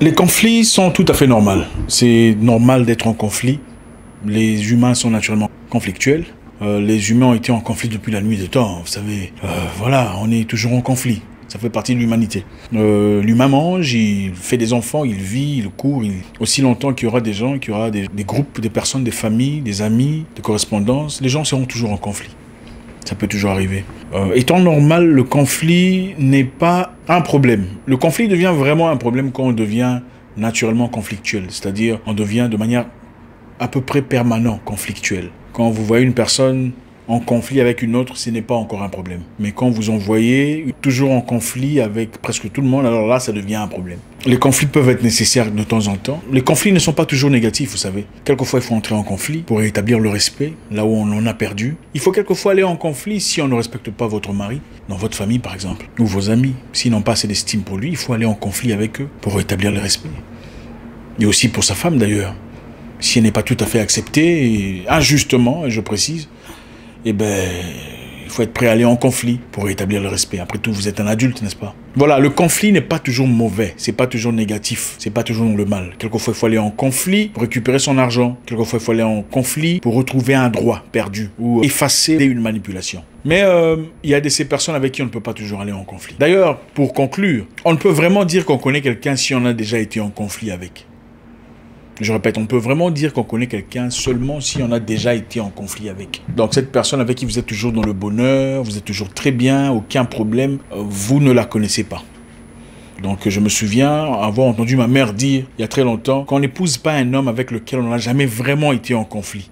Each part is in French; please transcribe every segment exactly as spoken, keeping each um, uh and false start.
Les conflits sont tout à fait normaux. C'est normal d'être en conflit. Les humains sont naturellement conflictuels. Euh, les humains ont été en conflit depuis la nuit des temps. Vous savez, euh, voilà, on est toujours en conflit. Ça fait partie de l'humanité. Euh, L'humain mange, il fait des enfants, il vit, il court. Il... Aussi longtemps qu'il y aura des gens, qu'il y aura des, des groupes, des personnes, des familles, des amis, des correspondances, les gens seront toujours en conflit. Ça peut toujours arriver. Euh, étant normal, le conflit n'est pas un problème. Le conflit devient vraiment un problème quand on devient naturellement conflictuel. C'est-à-dire, on devient de manière à peu près permanente conflictuelle. Quand vous voyez une personne en conflit avec une autre, ce n'est pas encore un problème. Mais quand vous en voyez toujours en conflit avec presque tout le monde, alors là, ça devient un problème. Les conflits peuvent être nécessaires de temps en temps. Les conflits ne sont pas toujours négatifs, vous savez. Quelquefois, il faut entrer en conflit pour rétablir le respect, là où on en a perdu. Il faut quelquefois aller en conflit si on ne respecte pas votre mari, dans votre famille par exemple, ou vos amis. S'ils n'ont pas assez d'estime pour lui, il faut aller en conflit avec eux pour rétablir le respect. Et aussi pour sa femme d'ailleurs. Si elle n'est pas tout à fait acceptée, et injustement, et je précise, eh ben, il faut être prêt à aller en conflit pour rétablir le respect. Après tout, vous êtes un adulte, n'est-ce pas? Voilà, le conflit n'est pas toujours mauvais, c'est pas toujours négatif, c'est pas toujours le mal. Quelquefois, il faut aller en conflit pour récupérer son argent. Quelquefois, il faut aller en conflit pour retrouver un droit perdu ou effacer une manipulation. Mais euh, il y a de ces personnes avec qui on ne peut pas toujours aller en conflit. D'ailleurs, pour conclure, on ne peut vraiment dire qu'on connaît quelqu'un si on a déjà été en conflit avec. Je répète, on peut vraiment dire qu'on connaît quelqu'un seulement si on a déjà été en conflit avec. Donc cette personne avec qui vous êtes toujours dans le bonheur, vous êtes toujours très bien, aucun problème, vous ne la connaissez pas. Donc je me souviens avoir entendu ma mère dire il y a très longtemps qu'on n'épouse pas un homme avec lequel on n'a jamais vraiment été en conflit.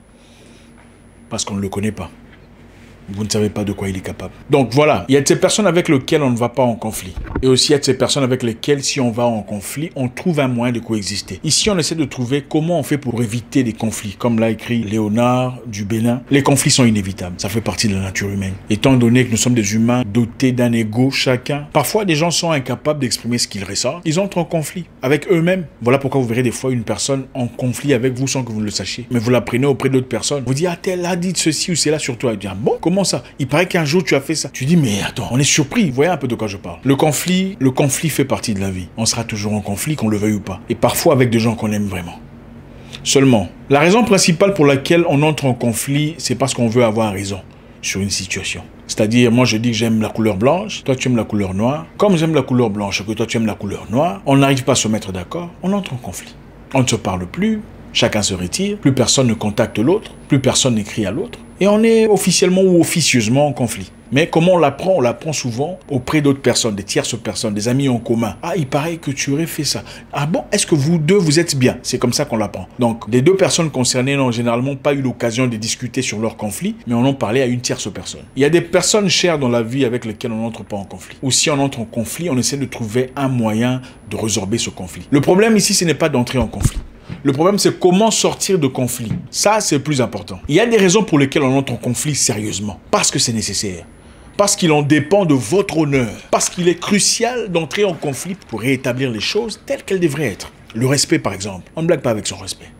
Parce qu'on ne le connaît pas. Vous ne savez pas de quoi il est capable. Donc voilà, il y a de ces personnes avec lesquelles on ne va pas en conflit. Et aussi il y a de ces personnes avec lesquelles, si on va en conflit, on trouve un moyen de coexister. Ici, on essaie de trouver comment on fait pour éviter des conflits. Comme l'a écrit Léonard du Bénin, les conflits sont inévitables. Ça fait partie de la nature humaine. Étant donné que nous sommes des humains dotés d'un ego chacun, parfois des gens sont incapables d'exprimer ce qu'ils ressentent. Ils entrent en conflit avec eux-mêmes. Voilà pourquoi vous verrez des fois une personne en conflit avec vous sans que vous le sachiez. Mais vous la prenez auprès d'autres personnes. Vous dites, ah, tel a dit ceci ou cela sur toi. Et dit, ah bon, comment ça? Il paraît qu'un jour tu as fait ça. Tu dis, mais attends, on est surpris. Vous voyez un peu de quoi je parle. Le conflit, le conflit fait partie de la vie. On sera toujours en conflit, qu'on le veuille ou pas. Et parfois avec des gens qu'on aime vraiment. Seulement, la raison principale pour laquelle on entre en conflit, c'est parce qu'on veut avoir raison sur une situation. C'est-à-dire, moi je dis que j'aime la couleur blanche, toi tu aimes la couleur noire. Comme j'aime la couleur blanche et que toi tu aimes la couleur noire, on n'arrive pas à se mettre d'accord, on entre en conflit. On ne se parle plus, chacun se retire, plus personne ne contacte l'autre, plus personne n'écrit à l'autre. Et on est officiellement ou officieusement en conflit. Mais comment on l'apprend? On l'apprend souvent auprès d'autres personnes, des tierces personnes, des amis en commun. Ah, il paraît que tu aurais fait ça. Ah bon, est-ce que vous deux, vous êtes bien? C'est comme ça qu'on l'apprend. Donc, les deux personnes concernées n'ont généralement pas eu l'occasion de discuter sur leur conflit, mais on en parlait à une tierce personne. Il y a des personnes chères dans la vie avec lesquelles on n'entre pas en conflit. Ou si on entre en conflit, on essaie de trouver un moyen de résorber ce conflit. Le problème ici, ce n'est pas d'entrer en conflit. Le problème, c'est comment sortir de conflit. Ça, c'est le plus important. Il y a des raisons pour lesquelles on entre en conflit sérieusement. Parce que c'est nécessaire. Parce qu'il en dépend de votre honneur. Parce qu'il est crucial d'entrer en conflit pour rétablir les choses telles qu'elles devraient être. Le respect, par exemple. On ne blague pas avec son respect.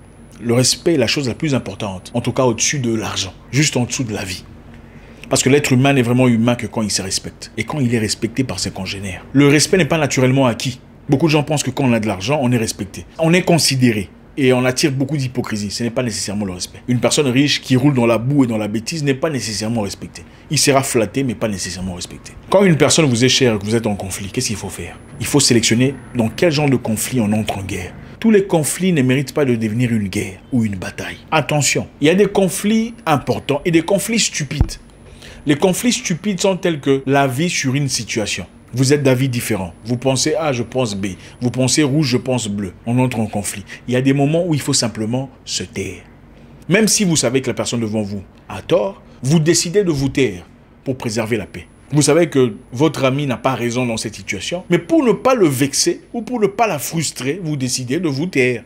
Le respect est la chose la plus importante. En tout cas, au-dessus de l'argent. Juste en dessous de la vie. Parce que l'être humain n'est vraiment humain que quand il se respecte. Et quand il est respecté par ses congénères. Le respect n'est pas naturellement acquis. Beaucoup de gens pensent que quand on a de l'argent, on est respecté. On est considéré. Et on attire beaucoup d'hypocrisie. Ce n'est pas nécessairement le respect. Une personne riche qui roule dans la boue et dans la bêtise n'est pas nécessairement respectée. Il sera flatté, mais pas nécessairement respecté. Quand une personne vous est chère et que vous êtes en conflit, qu'est-ce qu'il faut faire? Il faut sélectionner dans quel genre de conflit on entre en guerre. Tous les conflits ne méritent pas de devenir une guerre ou une bataille. Attention, il y a des conflits importants et des conflits stupides. Les conflits stupides sont tels que la vie sur une situation. Vous êtes d'avis différents. Vous pensez A, je pense B. Vous pensez rouge, je pense bleu. On entre en conflit. Il y a des moments où il faut simplement se taire. Même si vous savez que la personne devant vous a tort, vous décidez de vous taire pour préserver la paix. Vous savez que votre ami n'a pas raison dans cette situation, mais pour ne pas le vexer ou pour ne pas la frustrer, vous décidez de vous taire.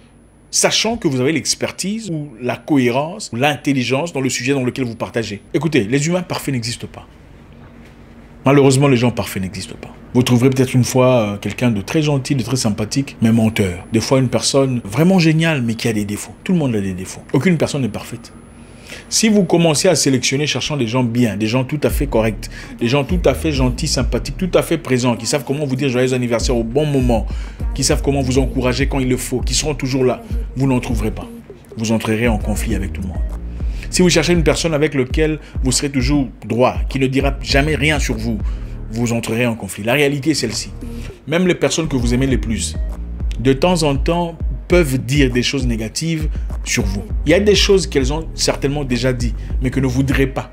Sachant que vous avez l'expertise ou la cohérence ou l'intelligence dans le sujet dans lequel vous partagez. Écoutez, les humains parfaits n'existent pas. Malheureusement, les gens parfaits n'existent pas. Vous trouverez peut-être une fois euh, quelqu'un de très gentil, de très sympathique, mais menteur. Des fois, une personne vraiment géniale, mais qui a des défauts. Tout le monde a des défauts. Aucune personne n'est parfaite. Si vous commencez à sélectionner cherchant des gens bien, des gens tout à fait corrects, des gens tout à fait gentils, sympathiques, tout à fait présents, qui savent comment vous dire joyeux anniversaire au bon moment, qui savent comment vous encourager quand il le faut, qui seront toujours là, vous n'en trouverez pas. Vous entrerez en conflit avec tout le monde. Si vous cherchez une personne avec laquelle vous serez toujours droit, qui ne dira jamais rien sur vous, vous entrerez en conflit. La réalité est celle-ci. Même les personnes que vous aimez les plus, de temps en temps, peuvent dire des choses négatives sur vous. Il y a des choses qu'elles ont certainement déjà dit, mais que ne voudraient pas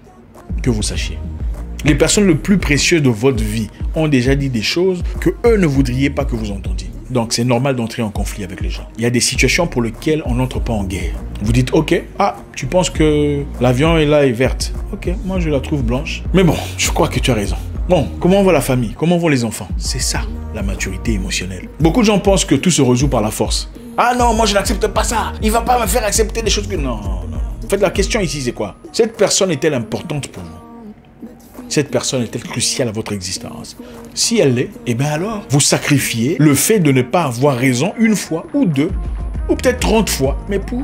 que vous sachiez. Les personnes les plus précieuses de votre vie ont déjà dit des choses que eux ne voudriez pas que vous entendiez. Donc c'est normal d'entrer en conflit avec les gens. Il y a des situations pour lesquelles on n'entre pas en guerre. Vous dites, ok, ah, tu penses que l'avion est là est verte. Ok, moi je la trouve blanche. Mais bon, je crois que tu as raison. Bon, comment va la famille? Comment vont les enfants? C'est ça, la maturité émotionnelle. Beaucoup de gens pensent que tout se résout par la force. Ah non, moi je n'accepte pas ça. Il ne va pas me faire accepter des choses que... Non, non, non. En fait, la question ici, c'est quoi? Cette personne est-elle importante pour vous? Cette personne est-elle cruciale à votre existence? Si elle l'est, eh bien alors, vous sacrifiez le fait de ne pas avoir raison une fois ou deux, ou peut-être trente fois, mais pour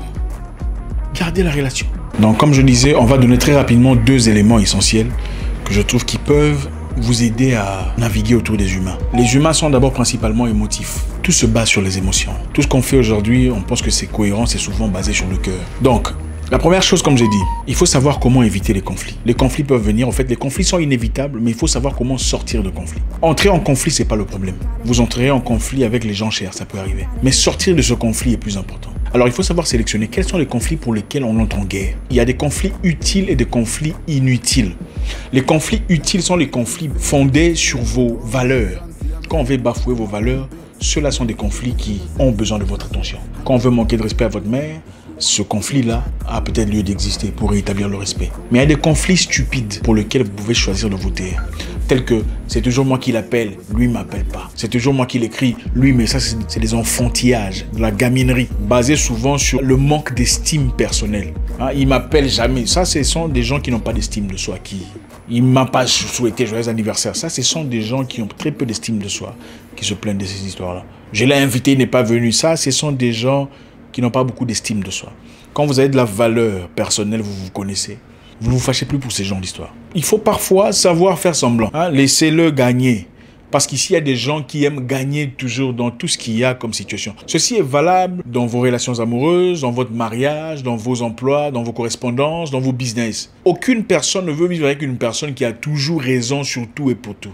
garder la relation. Donc, comme je disais, on va donner très rapidement deux éléments essentiels que je trouve qui peuvent vous aider à naviguer autour des humains. Les humains sont d'abord principalement émotifs. Tout se base sur les émotions. Tout ce qu'on fait aujourd'hui, on pense que c'est cohérent, c'est souvent basé sur le cœur. Donc, la première chose, comme j'ai dit, il faut savoir comment éviter les conflits. Les conflits peuvent venir, en fait, les conflits sont inévitables, mais il faut savoir comment sortir de conflits. Entrer en conflit, c'est pas le problème. Vous entrerez en conflit avec les gens chers, ça peut arriver. Mais sortir de ce conflit est plus important. Alors, il faut savoir sélectionner quels sont les conflits pour lesquels on entre en guerre. Il y a des conflits utiles et des conflits inutiles. Les conflits utiles sont les conflits fondés sur vos valeurs. Quand on veut bafouer vos valeurs, ceux-là sont des conflits qui ont besoin de votre attention. Quand on veut manquer de respect à votre mère, ce conflit-là a peut-être lieu d'exister pour rétablir le respect. Mais il y a des conflits stupides pour lesquels vous pouvez choisir de voter. Tels que c'est toujours moi qui l'appelle, lui ne m'appelle pas. C'est toujours moi qui l'écris, lui, mais ça c'est des enfantillages, de la gaminerie, basés souvent sur le manque d'estime personnelle. Hein, il m'appelle jamais. Ça, ce sont des gens qui n'ont pas d'estime de soi, qui... Il ne m'a pas souhaité joyeux anniversaire. Ça, ce sont des gens qui ont très peu d'estime de soi, qui se plaignent de ces histoires-là. Je l'ai invité, il n'est pas venu. Ça, ce sont des gens qui n'ont pas beaucoup d'estime de soi. Quand vous avez de la valeur personnelle, vous vous connaissez. Vous ne vous fâchez plus pour ces gens d'histoire. Il faut parfois savoir faire semblant. Hein? Laissez-le gagner. Parce qu'ici, il y a des gens qui aiment gagner toujours dans tout ce qu'il y a comme situation. Ceci est valable dans vos relations amoureuses, dans votre mariage, dans vos emplois, dans vos correspondances, dans vos business. Aucune personne ne veut vivre avec une personne qui a toujours raison sur tout et pour tout.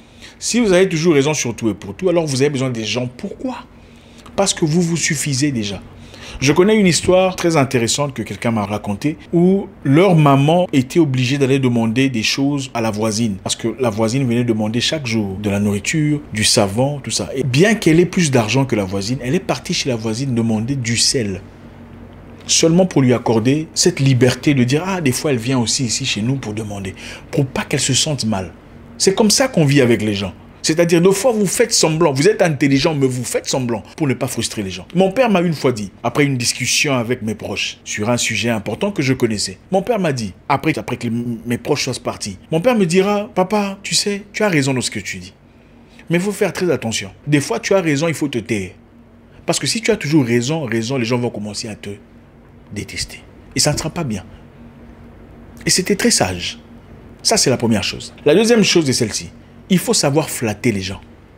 Si vous avez toujours raison sur tout et pour tout, alors vous avez besoin des gens. Pourquoi? Parce que vous vous suffisez déjà. Je connais une histoire très intéressante que quelqu'un m'a racontée où leur maman était obligée d'aller demander des choses à la voisine parce que la voisine venait demander chaque jour de la nourriture, du savon, tout ça. Et bien qu'elle ait plus d'argent que la voisine, elle est partie chez la voisine demander du sel. Seulement pour lui accorder cette liberté de dire « Ah, des fois, elle vient aussi ici chez nous pour demander. » Pour pas qu'elle se sente mal. C'est comme ça qu'on vit avec les gens. C'est-à-dire, deux fois, vous faites semblant. Vous êtes intelligent, mais vous faites semblant pour ne pas frustrer les gens. Mon père m'a une fois dit, après une discussion avec mes proches, sur un sujet important que je connaissais, mon père m'a dit, après, après que mes proches soient partis, mon père me dira, « Papa, tu sais, tu as raison dans ce que tu dis. Mais il faut faire très attention. Des fois, tu as raison, il faut te taire. Parce que si tu as toujours raison, raison, les gens vont commencer à te détester. Et ça ne sera pas bien. » Et c'était très sage. Ça, c'est la première chose. La deuxième chose est celle-ci. Il faut savoir flatter les gens.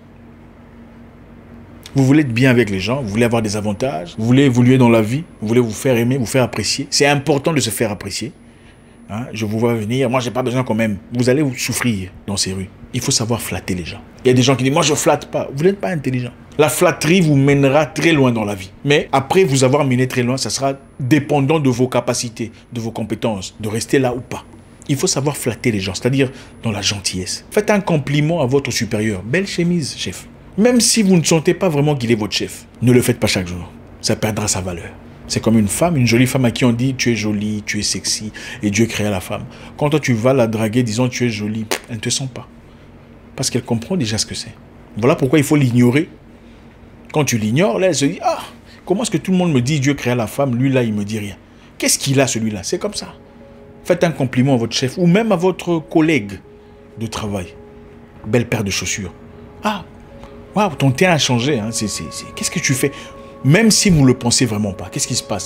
Vous voulez être bien avec les gens, vous voulez avoir des avantages, vous voulez évoluer dans la vie, vous voulez vous faire aimer, vous faire apprécier. C'est important de se faire apprécier. Hein, je vous vois venir, moi j'ai pas besoin quand même. Vous allez vous souffrir dans ces rues. Il faut savoir flatter les gens. Il y a des gens qui disent, moi je flatte pas. Vous n'êtes pas intelligent. La flatterie vous mènera très loin dans la vie. Mais après vous avoir mené très loin, ça sera dépendant de vos capacités, de vos compétences, de rester là ou pas. Il faut savoir flatter les gens, c'est-à-dire dans la gentillesse. Faites un compliment à votre supérieur. Belle chemise, chef. Même si vous ne sentez pas vraiment qu'il est votre chef, ne le faites pas chaque jour. Ça perdra sa valeur. C'est comme une femme, une jolie femme à qui on dit tu es jolie, tu es sexy et Dieu créa la femme. Quand toi tu vas la draguer disant tu es jolie, elle ne te sent pas. Parce qu'elle comprend déjà ce que c'est. Voilà pourquoi il faut l'ignorer. Quand tu l'ignores, là elle se dit ah, comment est-ce que tout le monde me dit Dieu créa la femme, lui là il me dit rien. Qu'est-ce qu'il a celui-là? C'est comme ça. Faites un compliment à votre chef ou même à votre collègue de travail. Belle paire de chaussures. Ah, waouh, ton teint a changé. Hein. Qu'est-ce que tu fais? Même si vous ne le pensez vraiment pas, qu'est-ce qui se passe?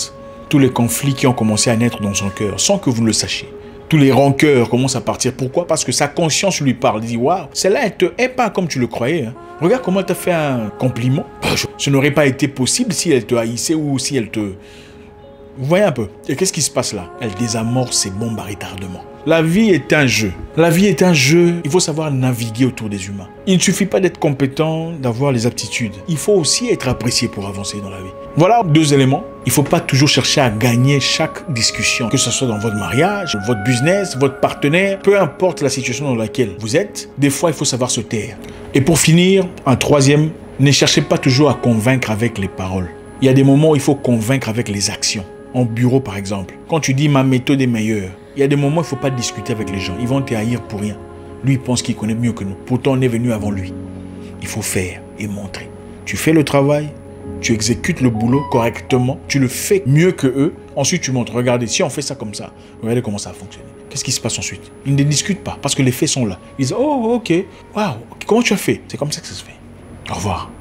tous les conflits qui ont commencé à naître dans son cœur, sans que vous ne le sachiez. Tous les rancœurs commencent à partir. Pourquoi? Parce que sa conscience lui parle. Il dit, waouh, celle-là, elle te hait pas comme tu le croyais. Hein. Regarde comment elle t'a fait un compliment. Ce n'aurait pas été possible si elle te haïssait ou si elle te... Vous voyez un peu. Et qu'est-ce qui se passe là? Elle désamorce ses bombes à retardement. La vie est un jeu. La vie est un jeu. Il faut savoir naviguer autour des humains. Il ne suffit pas d'être compétent, d'avoir les aptitudes. Il faut aussi être apprécié pour avancer dans la vie. Voilà deux éléments. Il ne faut pas toujours chercher à gagner chaque discussion, que ce soit dans votre mariage, votre business, votre partenaire, peu importe la situation dans laquelle vous êtes. Des fois, il faut savoir se taire. Et pour finir, un troisième, ne cherchez pas toujours à convaincre avec les paroles. Il y a des moments où il faut convaincre avec les actions. En bureau, par exemple, quand tu dis ma méthode est meilleure, il y a des moments où il ne faut pas discuter avec les gens. Ils vont te haïr pour rien. Lui, il pense qu'il connaît mieux que nous. Pourtant, on est venu avant lui. Il faut faire et montrer. Tu fais le travail, tu exécutes le boulot correctement, tu le fais mieux que eux. Ensuite, tu montres. Regardez, si on fait ça comme ça, regardez comment ça a fonctionné. Qu'est-ce qui se passe ensuite? Ils ne discutent pas parce que les faits sont là. Ils disent, oh, ok, waouh, comment tu as fait? C'est comme ça que ça se fait. Au revoir.